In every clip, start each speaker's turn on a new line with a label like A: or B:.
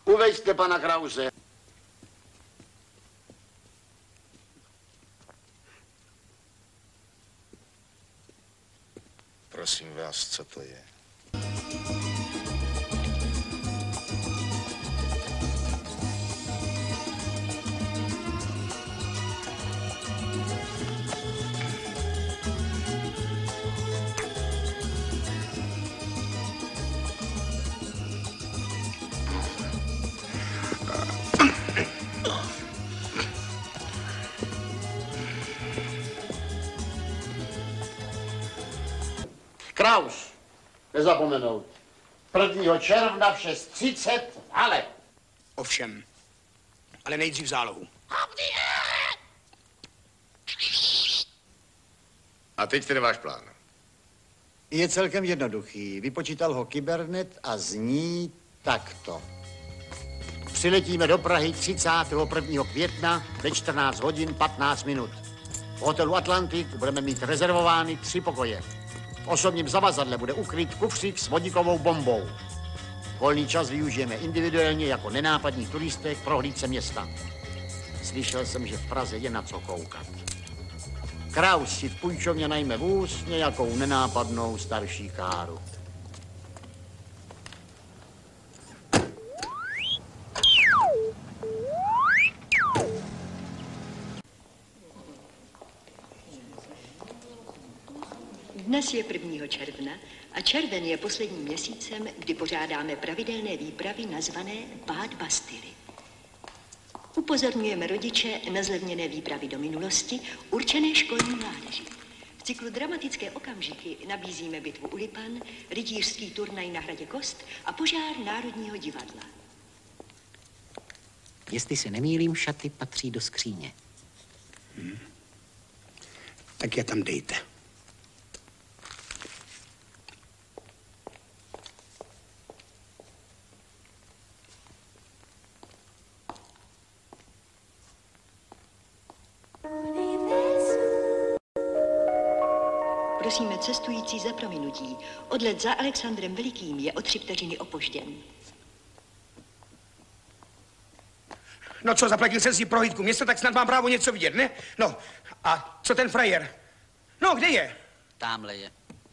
A: Uveďte pana Krause.
B: Prosím vás, co to je?
A: Kraus, nezapomenout. 1. června v 6:30 v hale.
C: Ovšem, ale nejdřív zálohu.
B: A teď ten váš plán.
D: Je celkem jednoduchý. Vypočítal ho Kybernet a zní takto. Přiletíme do Prahy 31. května ve 14 hodin 15 minut. V hotelu Atlantik budeme mít rezervovány 3 pokoje. V osobním zavazadle bude ukryt kufřík s vodíkovou bombou. Volný čas využijeme individuálně jako nenápadní turisté k prohlídce města. Slyšel jsem, že v Praze je na co koukat. Kraus si v půjčovně najme vůz, nějakou nenápadnou starší káru.
E: Dnes je 1. června a červen je posledním měsícem, kdy pořádáme pravidelné výpravy nazvané Pád Bastily. Upozorňujeme rodiče na zlevněné výpravy do minulosti určené školní mládeži. V cyklu Dramatické okamžiky nabízíme bitvu u Lipan, rytířský turnaj na Hradě Kost a požár Národního divadla.
F: Jestli se nemýlím, šaty patří do skříně.
C: Tak je tam dejte.
E: Prosíme cestující za prominutí. Odlet za Alexandrem Velikým je o 3 vteřiny opožděn.
C: No co, zaplatil jsem si prohlídku města, tak snad mám právo něco vidět, ne? No, a co ten frajer? No, kde je?
F: Támhle je.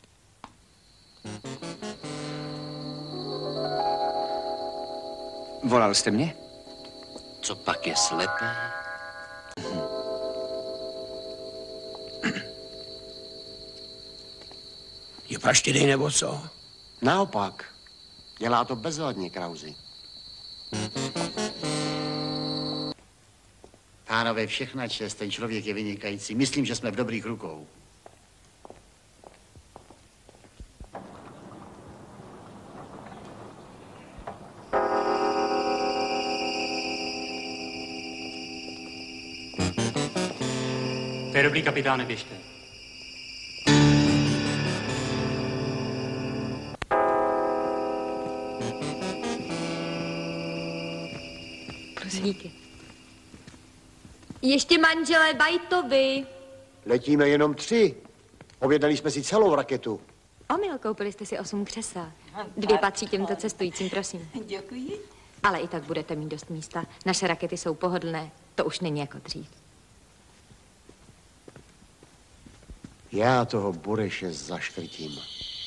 G: Volal jste mě?
F: Co pak je slepý?
C: Je praštědej nebo co?
D: Naopak. Dělá to bezvadně, Krausi. Pánové, všechna čest, ten člověk je vynikající. Myslím, že jsme v dobrých rukou.
H: To je dobrý, kapitáne, běžte.
I: Díky. Ještě manželé Bajtovi.
D: Letíme jenom 3. Objednali jsme si celou raketu.
I: Omyl, koupili jste si 8 křesel. 2 patří těmto cestujícím, prosím.
J: Děkuji.
I: Ale i tak budete mít dost místa. Naše rakety jsou pohodlné. To už není jako dřív.
D: Já toho Bureše zaškrtím.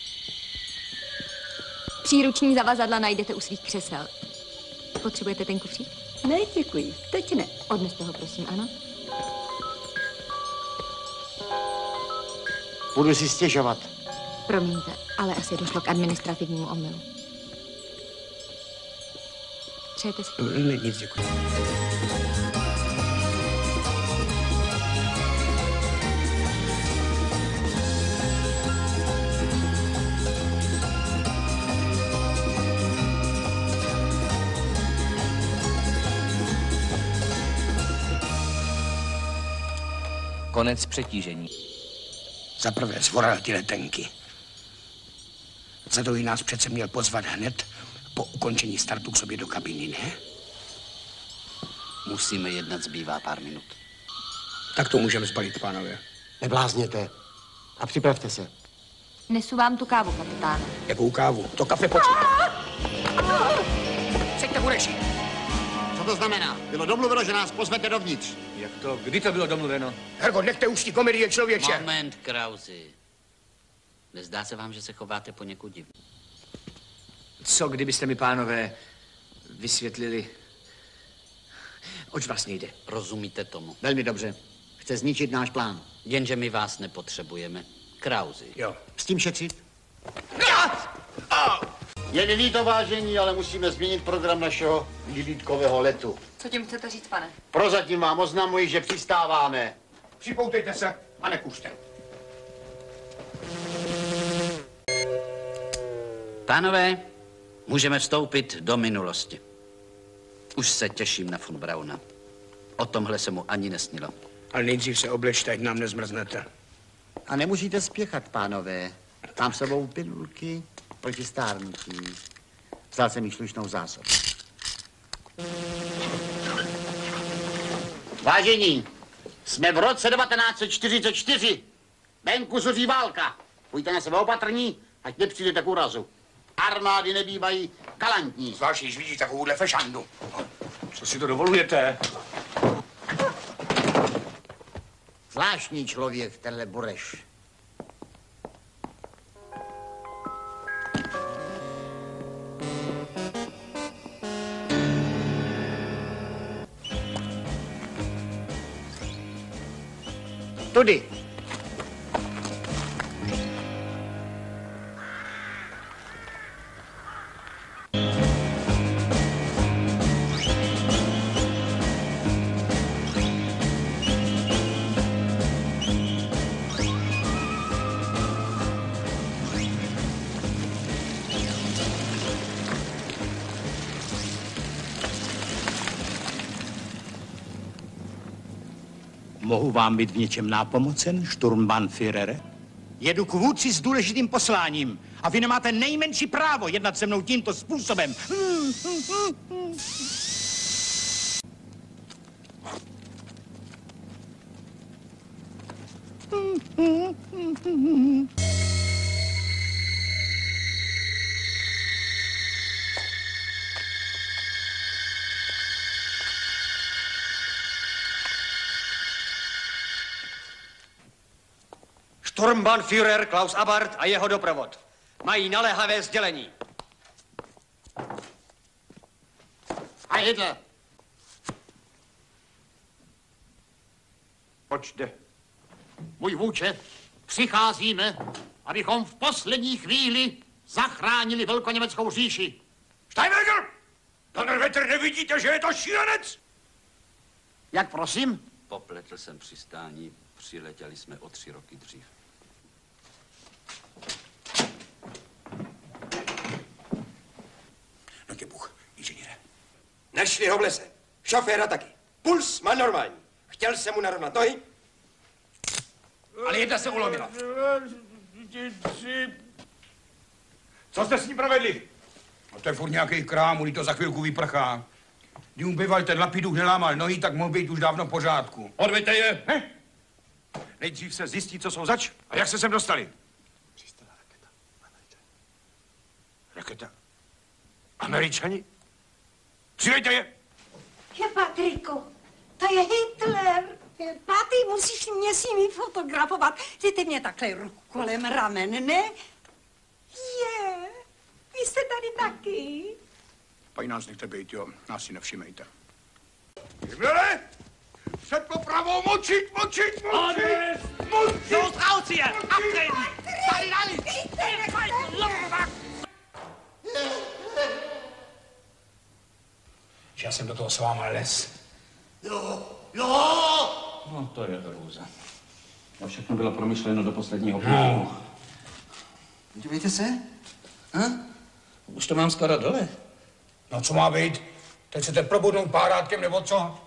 I: Příruční zavazadla najdete u svých křesel. Potřebujete ten kufřík?
J: Ne, děkuji. Teď ne.
I: Odneste ho, prosím, ano.
D: Budu si stěžovat.
I: Promiňte, ale asi došlo k administrativnímu omylu. Přejete si?
C: Ne, nic, děkuji.
G: Konec přetížení.
C: Za prvé zvoral ty letenky. Za druhý nás přece měl pozvat hned po ukončení startu k sobě do kabiny, ne?
F: Musíme jednat, zbývá pár minut.
C: Tak to můžeme zbalit, pánové.
D: Neblázněte. A připravte se.
I: Nesu vám tu kávu, kapitáne.
C: Jakou kávu? To kafe počítá. seďte Bureši.
D: Co to znamená? Bylo domluveno, že nás pozvete dovnitř.
G: Jak to? Kdy to bylo domluveno?
C: Hergo, nechte už ty komedie, člověče.
F: Moment, Krausi. Nezdá se vám, že se chováte poněkud divně?
C: Co kdybyste mi, pánové, vysvětlili, oč vlastně jde?
F: Rozumíte tomu?
D: Velmi dobře. Chce zničit náš plán.
F: Jenže my vás nepotřebujeme. Krausi.
C: Jo.
D: S tím šetřit?
A: Je mi líto, vážení, ale musíme změnit program našeho výlítkového letu.
I: Co tím chcete říct, pane?
A: Prozatím vám oznamuji, že přistáváme.
C: Připoutejte se a nekuřte.
F: Pánové, můžeme vstoupit do minulosti. Už se těším na von Brauna. O tomhle se mu ani nesnilo.
C: Ale nejdřív se oblečte, ať nám nezmrznete.
D: A nemusíte spěchat, pánové. Mám s sebou pilulky proti stárnutí. Vzal jsem jí slušnou zásobu.
A: Vážení, jsme v roce 1944. Venku zuří válka. Buďte na sebe opatrní, ať nepřijdete k úrazu. Armády nebývají kalantní.
C: Zvlášť, když vidíš takovouhle fešandu. Co si to dovolujete?
D: Zvláštní člověk, tenhle Bureš. Tudy.
K: Mohu vám být v něčem nápomocen, Sturmbannführere? Jedu k vůdci s důležitým posláním a vy nemáte nejmenší právo jednat se mnou tímto způsobem.
L: Sturmbannführer Klaus Abart a jeho doprovod mají naléhavé sdělení.
A: A Hitler.
C: Oč jde?
A: Můj vůče, přicházíme, abychom v poslední chvíli zachránili velkoněmeckou říši.
C: Steinberger! Donnerwetter, nevidíte, že je to šílenec?
A: Jak prosím?
F: Popletl jsem přistání, přiletěli jsme o 3 roky dřív.
C: No tě Bůh, inženýre.
L: Našli ho v lese. Šoféra taky. Puls má normální. Chtěl jsem mu narovnat nohy.
C: Ale jedna se ulomila. Co jste s ním provedli? No to je furt nějaký krám, když to za chvilku vyprchá. Když mu býval ten lapidůk nelámal nohy, tak mohl být už dávno v pořádku. Odveďte je! Ne? Nejdřív se zjistí, co jsou zač a jak se sem dostali. Přistala raketa. Američani. Raketa? Američani? Přidejte je!
J: Je Patriku, to je Hitler. Pátý, musíš mě s nimi fotografovat. Dejte mě takhle ruku kolem ramen, ne? Je, vy jste tady taky.
C: Paní nás nechte být, jo. Nás si nevšimejte. Himmlere! Před popravou močit!
M: Los raus hier! Abdrehen! Dali, dali!
C: Já jsem do toho s váma les.
A: Jo!
G: No, to je hrůza. A všechno bylo promyšleno do posledního písmu.
L: Dívejte se. Už to mám skoro dole.
C: No, co má být? Teď chcete probudnout párátkem, nebo co?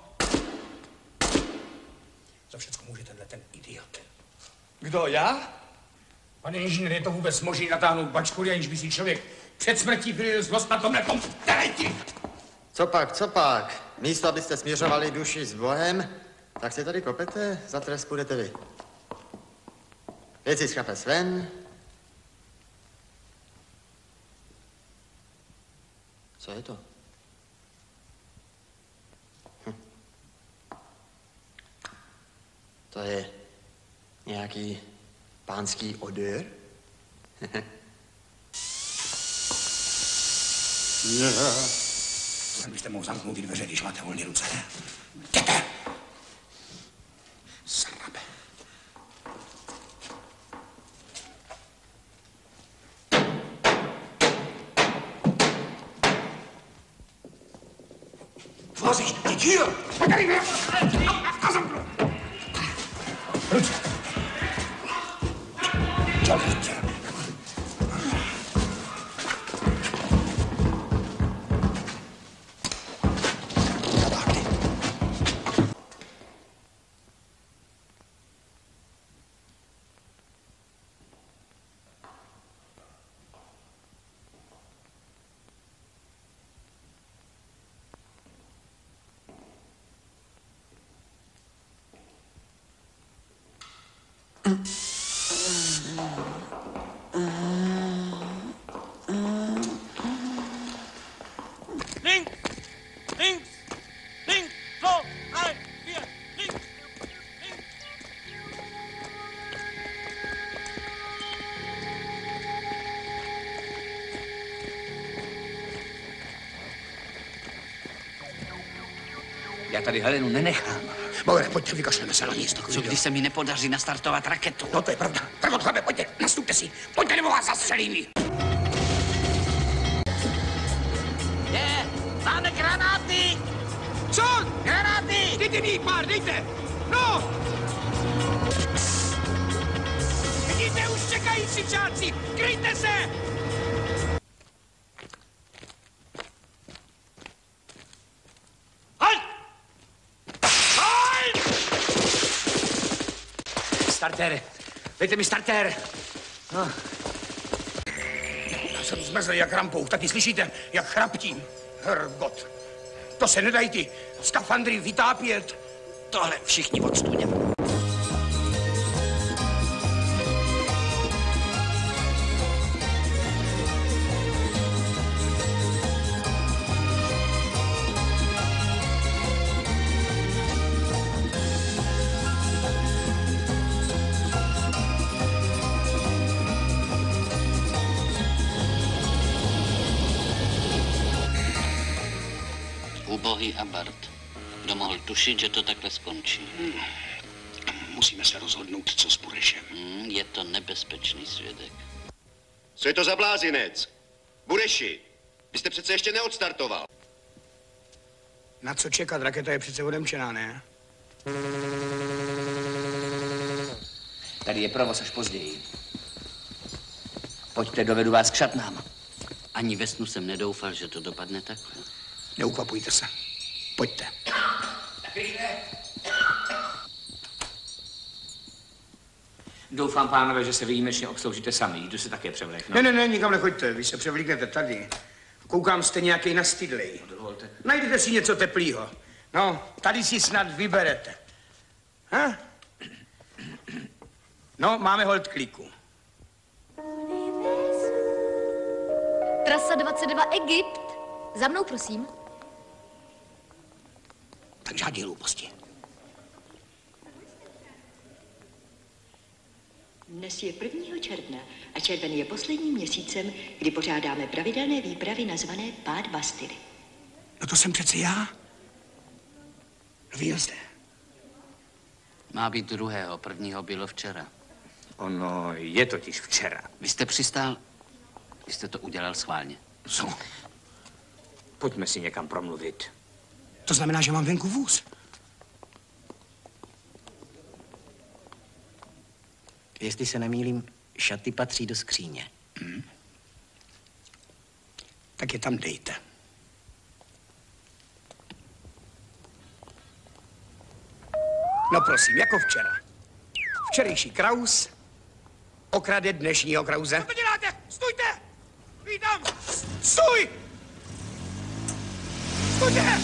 C: Za všecko může ten idiot.
L: Kdo, já?
C: Pane inženýr, je to vůbec možný natáhnout bačku, aniž by si člověk před smrtí vylil zlost na tomhle teleti?
N: Co pak? Místo, abyste směřovali duši s Bohem, tak si tady kopete, za trest půjdete vy. Věci z kapes ven. Co je to? To je nějaký pánský odeur?
C: Byste mohl zamknout ty dveře, když máte volné ruce. Jděte! Srabe. Vorsicht, die Tür! Ruce! Čelite!
M: Links! Links! Links! 2, 3, 4, links! Links!
G: Já tady Helenu nenechám.
C: Bore, pojďte, vykašleme se na místo.
F: Co když se mi nepodaří nastartovat raketu?
C: No to je pravda. Tak od chlape, pojďte, nastupte si. Pojďte, nebo vás zastřelím.
F: Máme granáty!
C: Co?
F: Granáty!
C: Dejte mi pár, dejte! No! Vidíte, už čekají křičáci! Kryjte se! Halt! Halt!
G: Starter! Dejte mi starter! No.
C: Já jsem zmrzl jak rampouch, taky slyšíte, jak chraptím. Hergot. To se nedají ty skafandry vytápět.
F: Tohle všichni odstudněme. Ubohý abart. Kdo mohl tušit, že to takhle skončí?
C: Musíme se rozhodnout, co s Burešem.
F: Je to nebezpečný svědek.
B: Co je to za blázinec? Bureši, vy jste přece ještě neodstartoval.
C: Na co čekat? Raketa je přece odemčená, ne?
G: Tady je provoz až později. Pojďte, dovedu vás k šatnám.
F: Ani ve snu jsem nedoufal, že to dopadne takhle.
C: Neukvapujte se. Pojďte.
G: Doufám, pánové, že se výjimečně obsloužíte sami. Jdu se také převléknout.
C: Ne, nikam nechoďte. Vy se převlíknete tady. Koukám, jste nějaký nastydlej.
G: Dovolte.
C: Najdete si něco teplýho. No, tady si snad vyberete. Ha? No, máme holt kliku.
I: Trasa 22 Egypt. Za mnou, prosím.
C: Tak žádný hlouposti.
E: Dnes je 1. června a červen je posledním měsícem, kdy pořádáme pravidelné výpravy nazvané Pád Bastyry.
C: No to jsem přece já. No vy jste.
F: Má být 2. 1. bylo včera.
G: Ono je totiž včera.
F: Vy jste přistál, vy jste to udělal schválně.
C: Co?
G: Pojďme si někam promluvit.
C: To znamená, že mám venku vůz.
N: Jestli se nemýlím, šaty patří do skříně.
C: Tak je tam dejte. No prosím, jako včera. Včerejší Kraus okrade dnešního Krause.
M: Co to děláte? Stůjte! Vítám! Stůj! Stůjte!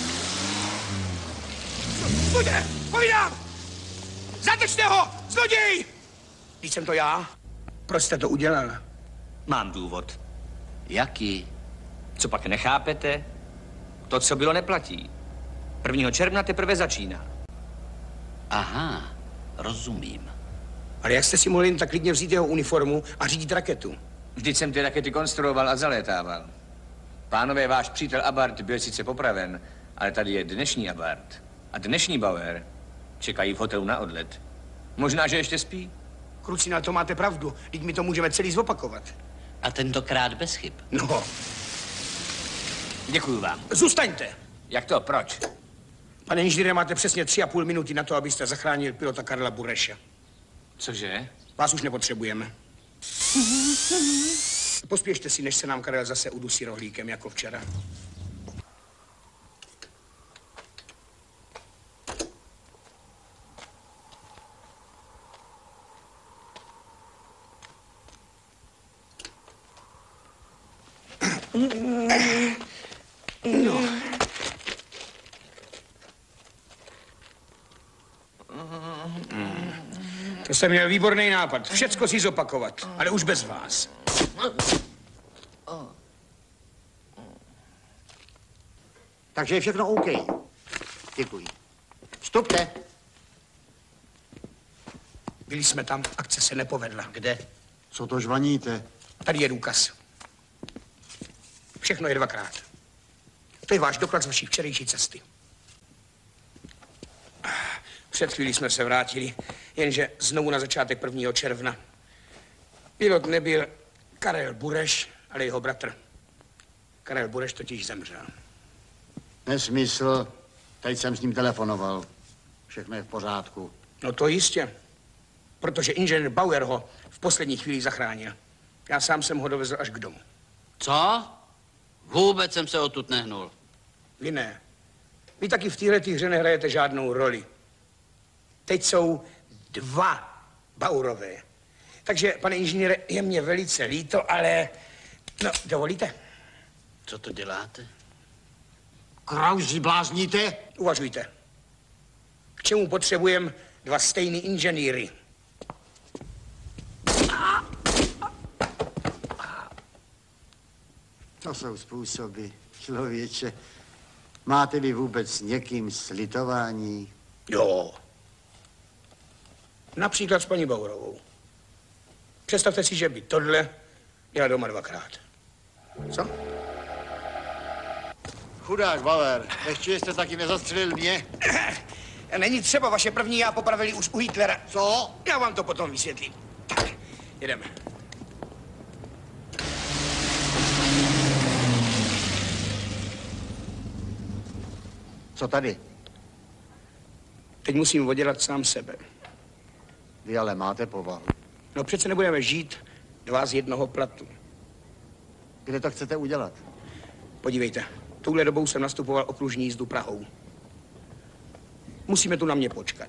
M: Stůjte! Povídám! Zatečte ho! Zloděj!
C: Když jsem to já, proč jste to udělal?
G: Mám důvod.
F: Jaký?
G: Co pak nechápete? To, co bylo, neplatí. 1. června teprve začíná.
F: Aha, rozumím.
C: Ale jak jste si mohli jen tak klidně vzít jeho uniformu a řídit raketu?
G: Vždyť jsem ty rakety konstruoval a zalétával. Pánové, váš přítel Abart byl sice popraven, ale tady je dnešní Abart. A dnešní Bauer čekají v hotelu na odlet. Možná, že ještě spí?
C: Kluci, na to máte pravdu. Teď my to můžeme celý zopakovat.
F: A tentokrát bez chyb.
C: No.
G: Děkuju vám.
C: Zůstaňte.
G: Jak to? Proč?
C: Pane inženýre, máte přesně 3,5 minuty na to, abyste zachránil pilota Karla Bureše.
G: Cože?
C: Vás už nepotřebujeme. Pospěšte si, než se nám Karel zase udusí rohlíkem, jako včera. No. To jsem měl výborný nápad. Všecko si zopakovat, ale už bez vás.
D: Takže je všechno OK. Děkuji. Vstupte.
C: Byli jsme tam, akce se nepovedla.
D: Kde? Co to žvaníte?
C: Tady je důkaz. Všechno je dvakrát. To je váš doklad z vaší včerejší cesty. Před chvílí jsme se vrátili, jenže znovu na začátek 1. června. Pilot nebyl Karel Bureš, ale jeho bratr. Karel Bureš totiž zemřel.
D: Nesmysl. Teď jsem s ním telefonoval. Všechno je v pořádku.
C: No to jistě. Protože inženýr Bauer ho v poslední chvíli zachránil. Já sám jsem ho dovezl až k domu.
F: Co? Vůbec jsem se odtud nehnul.
C: Vy ne. Vy taky v téhleté hře nehrajete žádnou roli. Teď jsou 2 Baurové. Takže, pane inženýre, je mě velice líto, ale... No, dovolíte?
F: Co to děláte?
D: Krausi, blázníte?
C: Uvažujte. K čemu potřebujeme 2 stejný inženýry?
D: To jsou způsoby, člověče. Máte vy vůbec s někým slitování?
C: Jo. Například s paní Bauerovou. Představte si, že by tohle měla doma 2krát. Co?
D: Chudák Bauer, ještě jste taky nezastřelil mě?
C: Není třeba, vaše první já popravili už u Hitlera.
D: Co?
C: Já vám to potom vysvětlím. Tak, jedeme.
D: Co tady?
C: Teď musím oddělat sám sebe.
D: Vy ale máte povahu.
C: No přece nebudeme žít 2 z jednoho platu.
D: Kde to chcete udělat?
C: Podívejte, touhle dobou jsem nastupoval okružní jízdu Prahou. Musíme tu na mě počkat.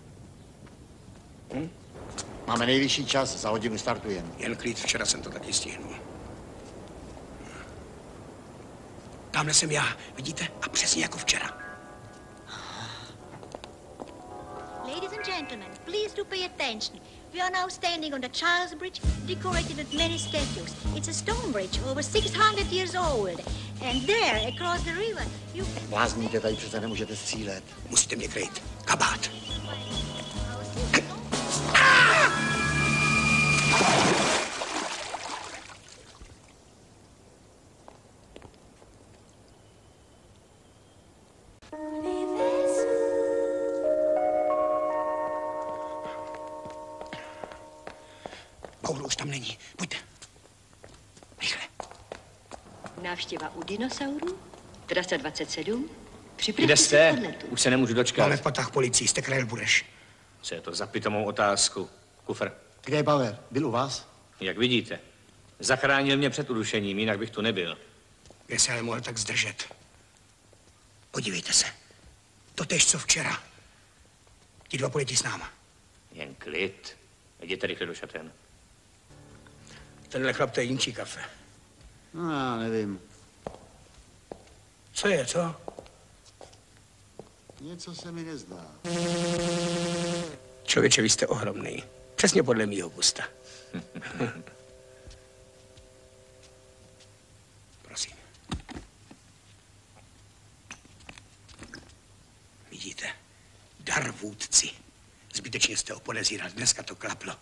D: Máme nejvyšší čas, za hodinu startujeme.
C: Jen klid, včera jsem to taky stihnul. Tamhle jsem já, vidíte? A přesně jako včera.
O: Ladies and gentlemen, please do pay attention. We are now standing on the Charles Bridge, decorated with many statues. It's a stone bridge over 600 years old. And there, across the river, you...
D: Blázníte, tady přece nemůžete střílet.
C: Musíte mě kryt. Kabát. Paulo už tam není. Pojďte. Rychle.
E: Návštěva u dinosaurů, trasa 27.
G: Kde
E: Připravte se
G: jste?
E: k odletu.
G: Už se nemůžu dočkat.
C: Ale v patách policii, jste Karel Bureš.
G: Co je to za pitomou otázku? Kufr.
D: Kde je Bauer? Byl u vás?
G: Jak vidíte. Zachránil mě před udušením, jinak bych tu nebyl.
C: Kde se ale mohl tak zdržet? Podívejte se. Totéž, co včera. Ti 2 politi s náma.
G: Jen klid. Jděte rychle do šatén.
C: Tenhle chlap, to je jinčí kafe.
D: No, já nevím.
C: Co je, co?
D: Něco se mi nezdá.
C: Člověče, vy jste ohromný. Přesně podle mýho gusta. Prosím. Vidíte? Dar vůdci.
K: Zbytečně jste ho podezíral, dneska to klaplo.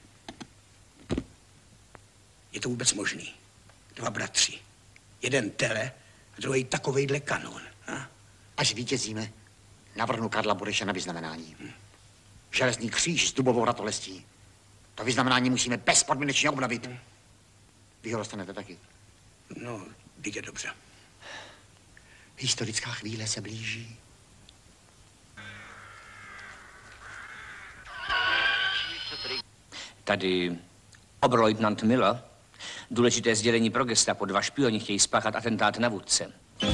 K: Je to vůbec možný? 2 bratři. Jeden tele a druhý takovejhle kanón. A?
D: Až vítězíme, navrhnu Karla Bureše na vyznamenání. Železný kříž s dubovou ratolestí. To vyznamenání musíme bezpodmínečně obnovit. Vy ho dostanete taky.
K: No, teď je dobře.
D: Historická chvíle se blíží.
G: Tady oberleutnant Miller. Důležité sdělení pro gestapo. 2 špioni chtějí spáchat atentát na vůdce.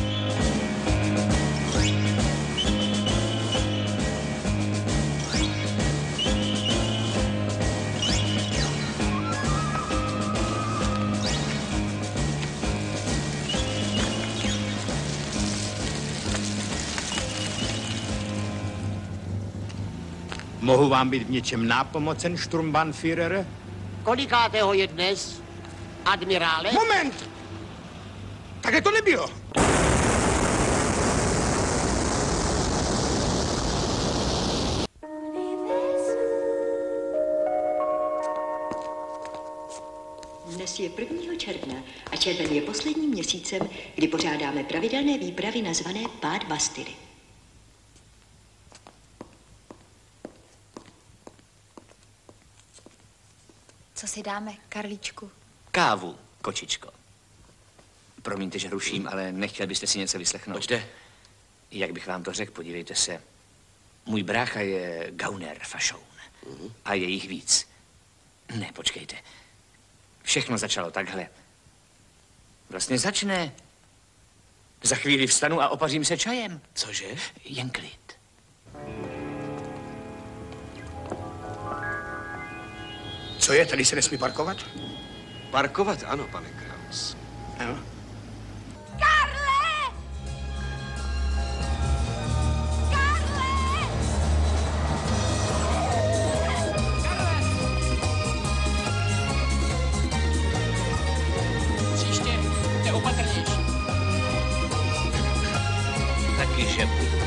K: Mohu vám být v něčem nápomocen, Sturmbannführere?
D: Kolikátého je dnes, admirále?
K: Moment! Takhle to nebylo.
E: Dnes je 1. června a červen je posledním měsícem, kdy pořádáme pravidelné výpravy nazvané Pád Bastyry.
I: Co si dáme, Karlíčku?
G: Kávu, kočičko. Promiňte, že ruším, ale nechtěl byste si něco vyslechnout.
L: Pojďte.
G: Jak bych vám to řekl, podívejte se. Můj brácha je gauner fašoun. A je jich víc. Ne, počkejte. Všechno začalo takhle. Vlastně začne. Za chvíli vstanu a opařím se čajem.
L: Cože?
G: Jen klid.
K: Co je, tady se nesmí parkovat?
L: Parkovat, ano, pane Kraus.
K: Ano.
J: Karle! Karle!
F: Příště jste opatrnější.
G: Taky šepu.